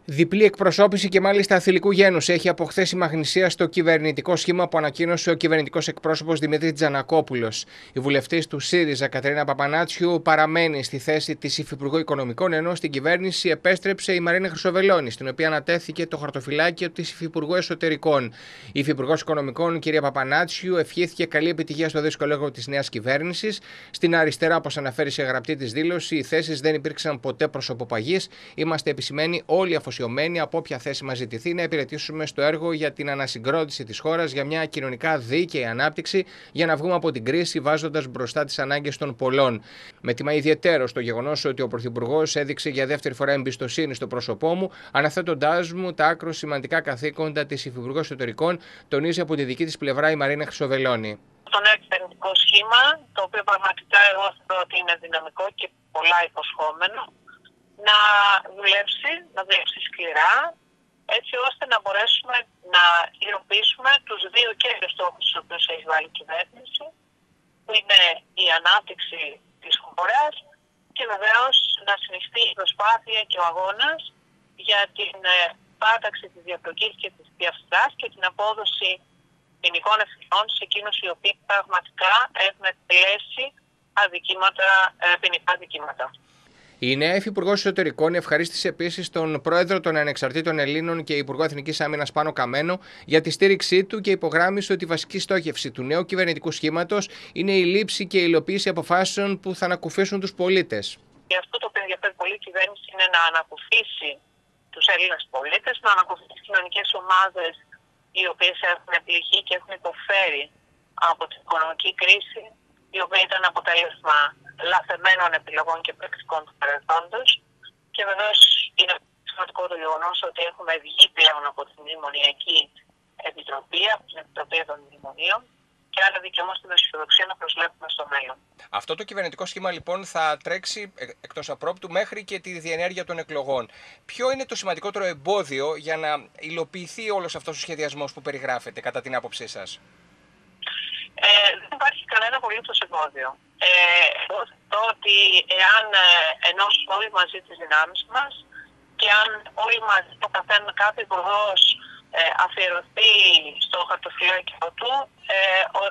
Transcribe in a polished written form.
Διπλή εκπροσώπηση και μάλιστα θηλυκού γένους έχει από χθες η Μαγνησία στο κυβερνητικό σχήμα που ανακοίνωσε ο κυβερνητικός εκπρόσωπος Δημήτρης Τζανακόπουλος. Η βουλευτής του ΣΥΡΙΖΑ Κατερίνα Παπανάτσιου παραμένει στη θέση της Υφυπουργού Οικονομικών, ενώ στην κυβέρνηση επέστρεψε η Μαρίνα Χρυσοβελώνη, στην οποία ανατέθηκε το χαρτοφυλάκιο της Υφυπουργού Εσωτερικών. Η Υφυπουργός Οικονομικών, κυρία Παπανάτσιου, ευχήθηκε καλή επιτυχία στο δύσκολο έργο της νέας κυβέρνησης. Στην αριστερά, όπως αναφέρει σε γραπτή της δήλωση, οι θέσεις δεν υπήρξαν ποτέ προσωποπαγείς. Είμαστε επισημένοι όλοι αφοσιωμένοι από όποια θέση μας ζητηθεί να υπηρετήσουμε στο έργο για την ανασυγκρότηση της χώρας, για μια κοινωνικά δίκαιη ανάπτυξη, για να βγούμε από την κρίση βάζοντας μπροστά τις ανάγκες των πολλών. Με τιμά ιδιαίτερο στο γεγονός ότι ο Πρωθυπουργός έδειξε για δεύτερη φορά εμπιστοσύνη στο πρόσωπό μου, αναθέτοντάς μου τα άκρο σημαντικά καθήκοντα της Υφυπουργού Εσωτερικών, τονίζει από τη δική της πλευρά η Μαρίνα Χρυσοβελώνη. Το νέο κυβερνητικό σχήμα, το οποίο πραγματικά εγώ θεωρώ ότι είναι δυναμικό και πολλά υποσχόμενο, να δουλέψει σκληρά, έτσι ώστε να μπορέσουμε να υλοποιήσουμε τους δύο κέντρους στόχους στους οποίους έχει βάλει η κυβέρνηση, που είναι η ανάπτυξη της χώρας και βεβαίως να συνεχιστεί η προσπάθεια και ο αγώνας για την πάταξη της διαπλοκής και της διαφθοράς και την απόδοση ποινικών ευθυνών σε εκείνους οι οποίοι πραγματικά έχουν εκτελέσει ποινικά αδικήματα. Η νέα Υφυπουργός Εσωτερικών ευχαρίστησε επίσης τον Πρόεδρο των Ανεξαρτήτων Ελλήνων και Υπουργό Εθνικής Άμυνας Πάνο Καμένο για τη στήριξή του και υπογράμμισε ότι η βασική στόχευση του νέου κυβερνητικού σχήματος είναι η λήψη και η υλοποίηση αποφάσεων που θα ανακουφίσουν τους πολίτες. Και αυτό το οποίο ενδιαφέρει πολύ η κυβέρνηση είναι να ανακουφίσει τους Έλληνες πολίτες, να ανακουφίσει τις κοινωνικές ομάδες οι οποίες έχουν πληγεί και έχουν υποφέρει από την οικονομική κρίση, η οποία ήταν αποτέλεσμα λαθεμένων επιλογών και πρακτικών του παρελθόντος. Και βεβαίως είναι σημαντικό το γεγονός ότι έχουμε βγει πλέον από την Μνημονιακή Επιτροπή, από την Επιτροπή των Μνημονίων, και άρα δικαιούμαστε με αισιοδοξία να προσβλέπουμε στο μέλλον. Αυτό το κυβερνητικό σχήμα λοιπόν θα τρέξει εκτός απρόπτου μέχρι και τη διενέργεια των εκλογών. Ποιο είναι το σημαντικότερο εμπόδιο για να υλοποιηθεί όλος αυτός ο σχεδιασμός που περιγράφεται, κατά την άποψή σας? Δεν υπάρχει κανένα απολύτως εμπόδιο. Εγώ θεωρώ ότι εάν ενώσουμε όλοι μαζί τις δυνάμεις μας και αν όλοι μαζί το κάθε υπουργός αφιερωθεί στο χαρτοφυλάκιο του, ο